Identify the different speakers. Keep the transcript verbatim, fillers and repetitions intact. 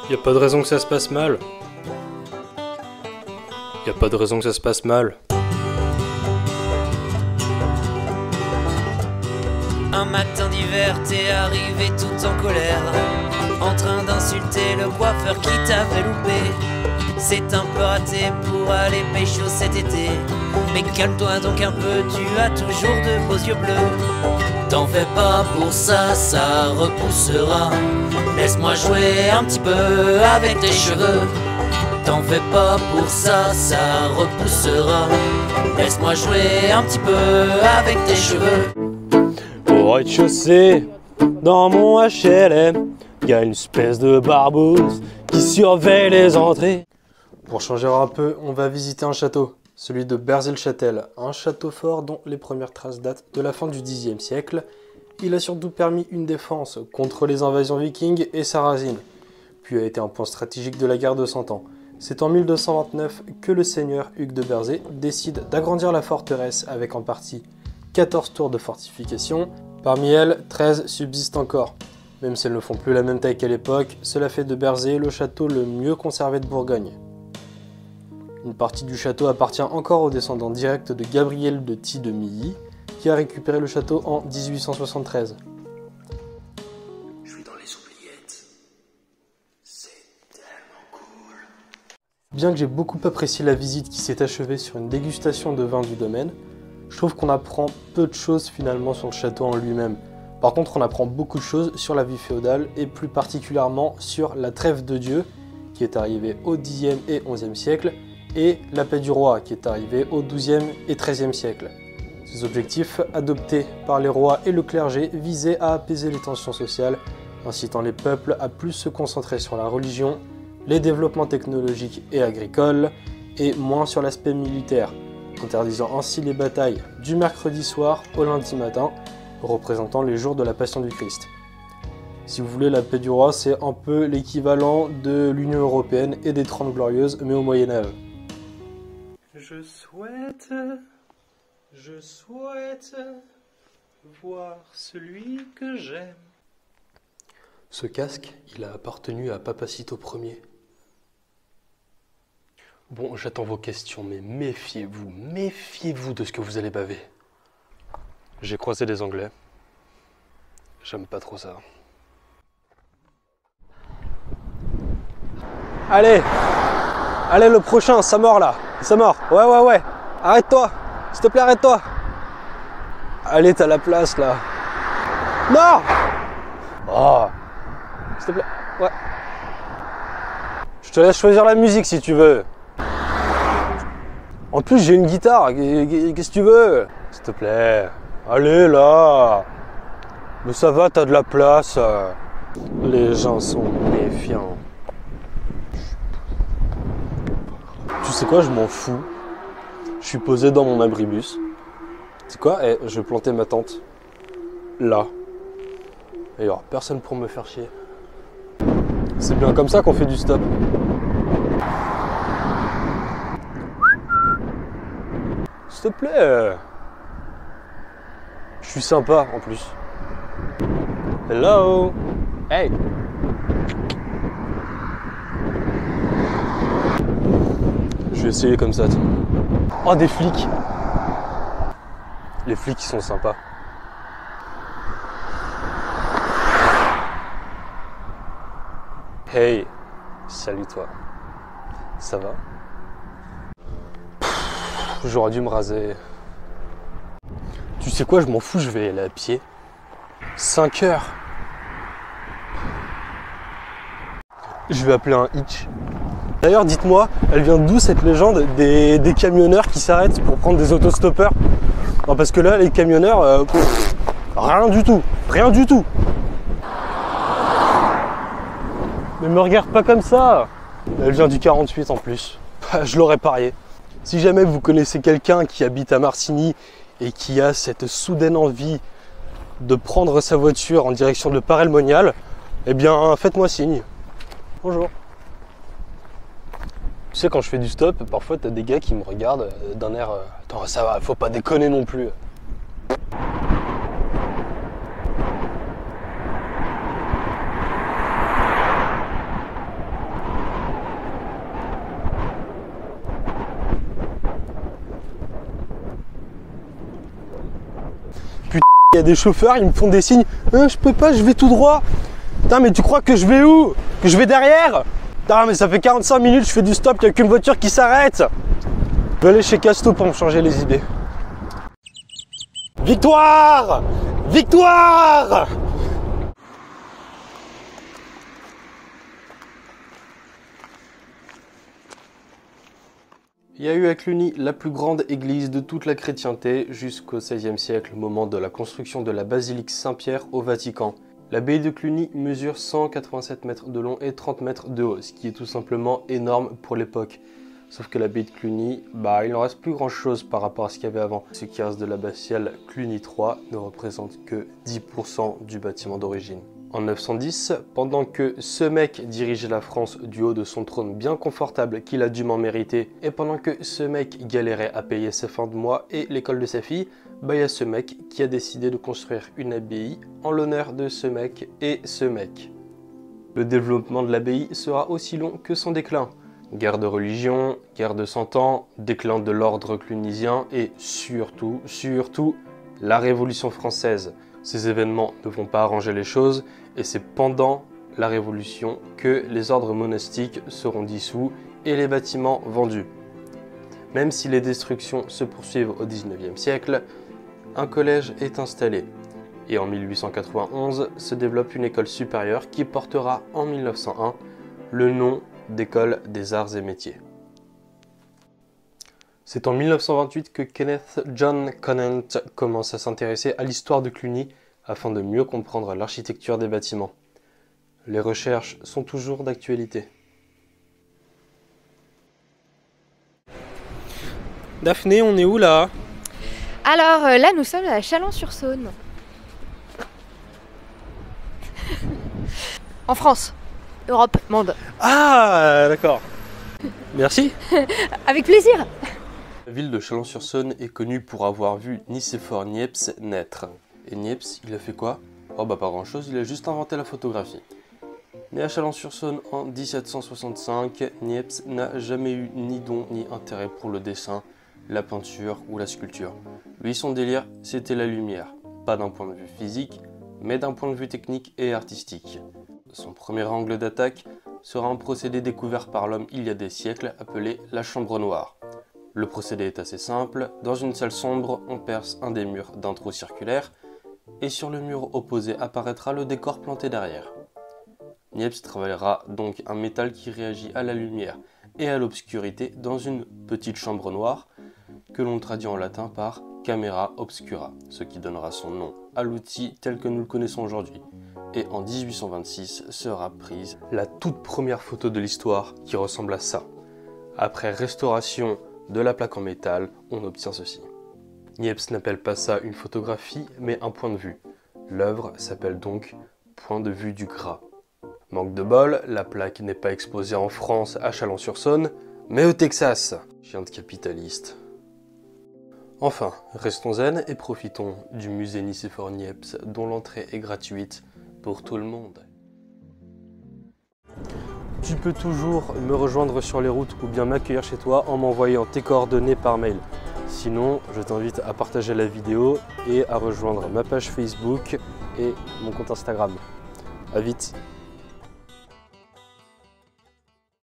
Speaker 1: Y a pas de raison que ça se passe mal. Y a pas de raison que ça se passe mal.
Speaker 2: Un matin d'hiver, t'es arrivé tout en colère, en train d'insulter le coiffeur qui t'avait loupé. C'est un peu raté pour aller pécho cet été, mais calme-toi donc un peu, tu as toujours de beaux yeux bleus. T'en fais pas pour ça, ça repoussera. Laisse-moi jouer un petit peu avec tes cheveux. T'en fais pas pour ça, ça repoussera. Laisse-moi jouer un petit peu avec tes cheveux.
Speaker 1: Au rez-de-chaussée, dans mon H L M, y a une espèce de barbouse qui surveille les entrées. Pour changer un peu, on va visiter un château, celui de Berzay-le-Châtel, un château fort dont les premières traces datent de la fin du dixième siècle. Il a surtout permis une défense contre les invasions vikings et sarrasines, puis a été un point stratégique de la guerre de Cent Ans. C'est en mille deux cent vingt-neuf que le seigneur Hugues de Berzay décide d'agrandir la forteresse avec en partie quatorze tours de fortification. Parmi elles, treize subsistent encore. Même si elles ne font plus la même taille qu'à l'époque, cela fait de Berzay le château le mieux conservé de Bourgogne. Une partie du château appartient encore aux descendants directs de Gabriel de Ty de Milly, qui a récupéré le château en mille huit cent soixante-treize.
Speaker 3: Je suis dans les oubliettes. C'est tellement cool.
Speaker 1: Bien que j'ai beaucoup apprécié la visite qui s'est achevée sur une dégustation de vin du domaine, je trouve qu'on apprend peu de choses finalement sur le château en lui-même. Par contre, on apprend beaucoup de choses sur la vie féodale et plus particulièrement sur la trêve de Dieu qui est arrivée au dixième et onzième siècle et la paix du roi qui est arrivée au douzième et treizième siècle. Ces objectifs, adoptés par les rois et le clergé, visaient à apaiser les tensions sociales, incitant les peuples à plus se concentrer sur la religion, les développements technologiques et agricoles, et moins sur l'aspect militaire, interdisant ainsi les batailles du mercredi soir au lundi matin, représentant les jours de la Passion du Christ. Si vous voulez, la paix du roi, c'est un peu l'équivalent de l'Union européenne et des Trente Glorieuses, mais au Moyen-Âge. Je souhaite, je souhaite voir celui que j'aime. Ce casque, il a appartenu à Papacito Ier. Bon, j'attends vos questions, mais méfiez-vous, méfiez-vous de ce que vous allez baver. J'ai croisé des Anglais. J'aime pas trop ça. Allez! Allez, le prochain, ça mord là! Ça mord! Ouais, ouais, ouais! Arrête-toi! S'il te plaît, arrête-toi! Allez, t'as la place là! Non! Oh! S'il te plaît, ouais. Je te laisse choisir la musique si tu veux. En plus, j'ai une guitare, qu'est-ce que tu veux? S'il te plaît. Allez là! Mais ça va, t'as de la place. Les gens sont méfiants. Tu sais quoi, je m'en fous. Je suis posé dans mon abribus. Tu sais quoi, eh, je vais planter ma tente. Là. Et il n'y aura personne pour me faire chier. C'est bien comme ça qu'on fait du stop. S'il te plaît. Je suis sympa en plus. Hello. Hey. Je vais essayer comme ça. Tiens. Oh, des flics. Les flics, ils sont sympas. Hey. Salut toi. Ça va? J'aurais dû me raser. Tu sais quoi, je m'en fous, je vais aller à pied. cinq heures. Je vais appeler un hitch. D'ailleurs, dites-moi, elle vient d'où cette légende des, des camionneurs qui s'arrêtent pour prendre des autostoppeurs? Non, parce que là, les camionneurs, euh, pff, rien du tout, rien du tout. Mais me regarde pas comme ça. Elle vient du quarante-huit en plus. Je l'aurais parié. Si jamais vous connaissez quelqu'un qui habite à Marcigny et qui a cette soudaine envie de prendre sa voiture en direction de Paray-le-Monial, eh bien, faites-moi signe. Bonjour. Tu sais, quand je fais du stop, parfois t'as des gars qui me regardent d'un air euh, « Attends, ça va, faut pas déconner non plus ». Il y a des chauffeurs, ils me font des signes. Euh, je peux pas, je vais tout droit. Putain, mais tu crois que je vais où? Que je vais derrière? Putain, mais ça fait quarante-cinq minutes, je fais du stop, il n'y a qu'une voiture qui s'arrête. Je vais aller chez Casto pour me changer les idées. Victoire! Victoire! Il y a eu à Cluny la plus grande église de toute la chrétienté jusqu'au seizième siècle, moment de la construction de la basilique Saint-Pierre au Vatican. L'abbaye de Cluny mesure cent quatre-vingt-sept mètres de long et trente mètres de haut, ce qui est tout simplement énorme pour l'époque. Sauf que l'abbaye de Cluny, bah il n'en reste plus grand chose par rapport à ce qu'il y avait avant. Ce qui reste de l'abbatiale Cluny trois ne représente que dix pour cent du bâtiment d'origine. En neuf cent dix, pendant que ce mec dirigeait la France du haut de son trône bien confortable qu'il a dûment mérité, et pendant que ce mec galérait à payer ses fins de mois et l'école de sa fille, bah il y a ce mec qui a décidé de construire une abbaye en l'honneur de ce mec et ce mec. Le développement de l'abbaye sera aussi long que son déclin. Guerre de religion, guerre de cent ans, déclin de l'ordre clunisien et surtout, surtout, la Révolution française. Ces événements ne vont pas arranger les choses et c'est pendant la Révolution que les ordres monastiques seront dissous et les bâtiments vendus. Même si les destructions se poursuivent au dix-neuvième siècle, un collège est installé. Et en mille huit cent quatre-vingt-onze se développe une école supérieure qui portera en mille neuf cent un le nom d'École des Arts et Métiers. C'est en mille neuf cent vingt-huit que Kenneth John Conant commence à s'intéresser à l'histoire de Cluny afin de mieux comprendre l'architecture des bâtiments. Les recherches sont toujours d'actualité. Daphné, on est où là?
Speaker 4: Alors euh, là, nous sommes à Chalon-sur-Saône. En France, Europe, monde.
Speaker 1: Ah, d'accord. Merci.
Speaker 4: Avec plaisir.
Speaker 1: La ville de Chalon-sur-Saône est connue pour avoir vu Nicéphore Niepce naître. Et Niepce, il a fait quoi? Oh bah pas grand chose, il a juste inventé la photographie. Né à Chalon-sur-Saône en dix-sept cent soixante-cinq, Niepce n'a jamais eu ni don ni intérêt pour le dessin, la peinture ou la sculpture. Lui, son délire, c'était la lumière. Pas d'un point de vue physique, mais d'un point de vue technique et artistique. Son premier angle d'attaque sera un procédé découvert par l'homme il y a des siècles appelé la chambre noire. Le procédé est assez simple, dans une salle sombre, on perce un des murs d'un trou circulaire, et sur le mur opposé apparaîtra le décor planté derrière. Niepce travaillera donc un métal qui réagit à la lumière et à l'obscurité dans une petite chambre noire, que l'on traduit en latin par camera obscura, ce qui donnera son nom à l'outil tel que nous le connaissons aujourd'hui. Et en dix-huit cent vingt-six sera prise la toute première photo de l'histoire qui ressemble à ça. Après restauration de la plaque en métal, on obtient ceci. Niepce n'appelle pas ça une photographie, mais un point de vue. L'œuvre s'appelle donc Point de vue du gras. Manque de bol, la plaque n'est pas exposée en France à Chalon-sur-Saône, mais au Texas. Chien de capitaliste. Enfin, restons zen et profitons du musée Nicéphore Niepce, dont l'entrée est gratuite pour tout le monde. Tu peux toujours me rejoindre sur les routes ou bien m'accueillir chez toi en m'envoyant tes coordonnées par mail. Sinon, je t'invite à partager la vidéo et à rejoindre ma page Facebook et mon compte Instagram. À vite!